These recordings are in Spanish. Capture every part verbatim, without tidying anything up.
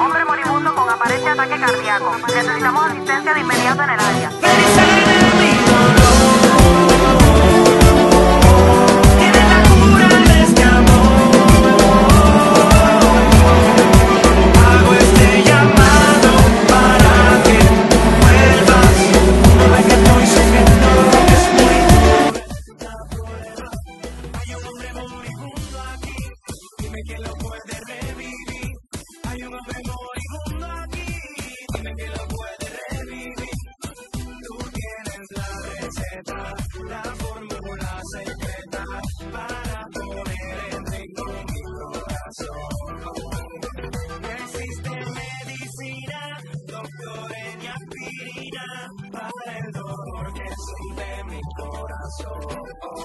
Hombre moribundo con aparente ataque cardíaco. Necesitamos asistencia de inmediato en el área. La fórmula secreta para poder entrar con mi corazón. No existe medicina, doctor, ni aspirina para el dolor que siente mi corazón.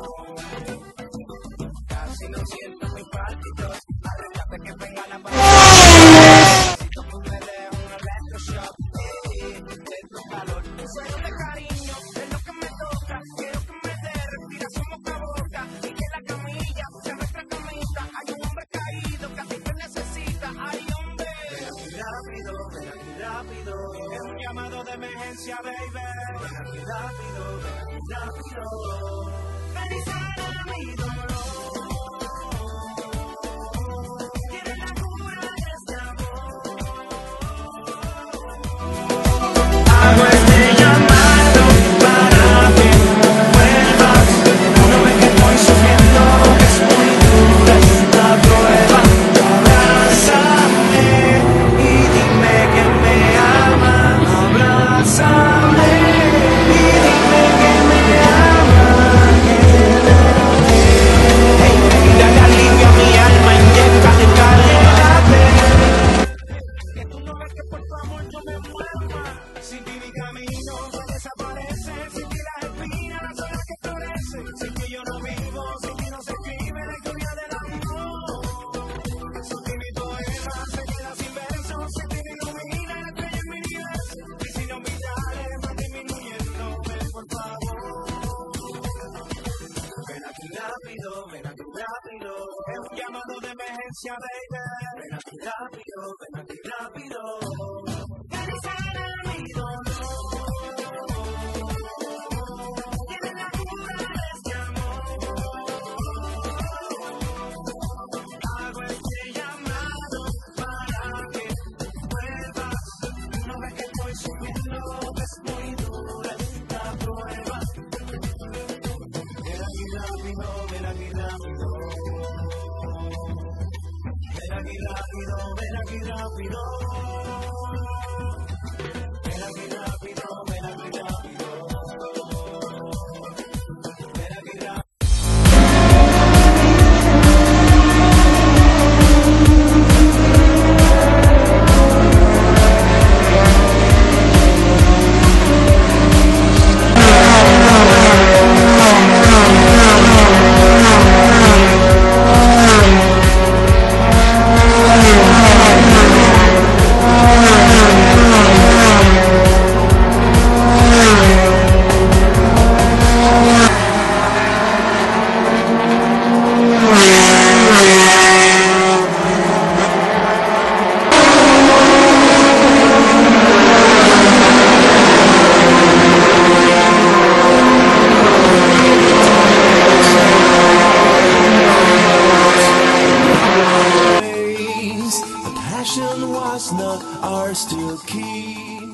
Casi no siento mis pálpitos, arréglate que venga la paz. Necesito que me dé un electroshock, de tu calor, un sueño de cariño. Es un llamado de emergencia, baby. Ven aquí rápido, ven aquí rápido. Ven y sana mi dolor. Tienes la cura de este amor. Hago este llamado para que vuelvas. Una vez que estoy sufriendo, es muy dura esta prueba. Abrázame y dime que me amas. Abrázame y dime que me amas. Hey, dale alivio a mi alma, inyéctate, cállate. Que tú no ves que por tu amor yo me muero. Sin ti mi camino va a desaparecer. Sin ti las espinas, las horas que florecen. Sin ti yo no vivo, sin ti no se escribe la historia del amor. Sin ti mi poema se queda sin versos. Sin ti me ilumina la estrella en mi universo. Y si no vitales va disminuyendo, ven por favor. Ven aquí rápido, ven aquí rápido. Es un llamado de emergencia, baby. Ven aquí rápido, ven aquí rápido. Ven y sana mi dolor. Tienes la cura de este amor. Hago este llamado para que vuelvas. Una vez que estoy sufriendo, es muy dura esta prueba. Ven aquí rápido, ven aquí rápido. Ven aquí rápido, ven aquí rápido. Ven aquí rápido, ven aquí rápido. Ven aquí rápido. The passion was not ours to keep.